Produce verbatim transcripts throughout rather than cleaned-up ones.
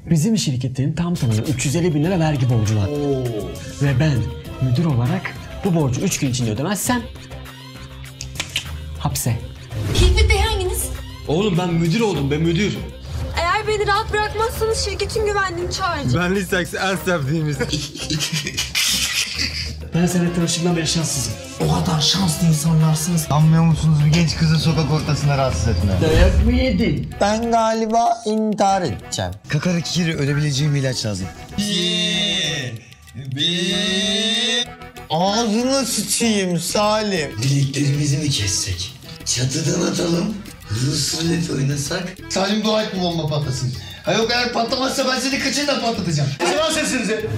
Bizim şirketin tam tamına üç yüz elli bin lira vergi borcu var. Oo. Ve ben müdür olarak bu borcu üç gün içinde ödemezsem hapse. Hikmet Bey hanginiz? Oğlum ben müdür oldum be müdür. Eğer beni rahat bırakmazsanız şirketin güvenliğini çağıracağım. Ben Lisaks en sevdiğimiz. Ben seninle tanıştığımdan beri şanssızım. O kadar şanslı insanlarsınız. Anlıyor musunuz bir genç kızı sokak ortasında rahatsız etme. Dayak mı yedin? Ben galiba intihar edeceğim. Kakarak kiri ölebileceğim bir ilaç lazım. Ağzına sıçayım Salim. Bileklerimizi mi kessek? Çatıdan atalım. Rus rulet oynasak. Salim dua et bu bomba patlasın. Ha yok eğer patlamazsa ben seni kıçından patlatacağım. Sıvan sesinizi.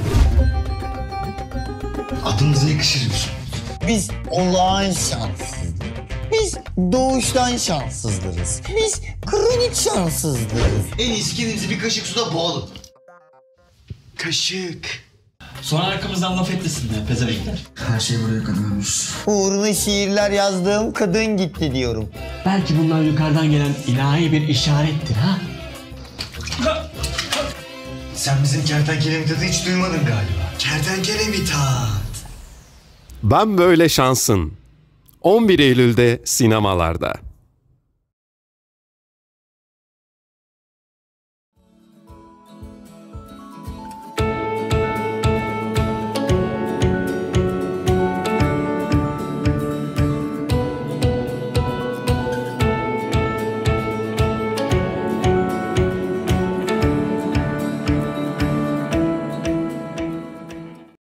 Adımıza yakışır mı? Biz olağan şanssızız. Biz doğuştan şanssızlarız. Biz kronik şanssızlarız. En iyisi kendimizi bir kaşık suda boğalım. Kaşık. Sonra arkamızdan laf etmesinler pezevenkler. Her şey buraya kadarmış. Uğruna şiirler yazdığım kadın gitti diyorum. Belki bunlar yukarıdan gelen ilahi bir işarettir ha? Sen bizim kertenkele Mithat'ı hiç duymadın galiba. Kertenkele Mithat. Ben Böyle Şansın. on bir Eylül'de sinemalarda.